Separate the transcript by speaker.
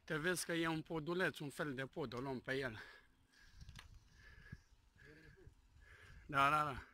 Speaker 1: Te vezi că e un poduleț, un fel de pod, o luăm pe el. Da, da, da.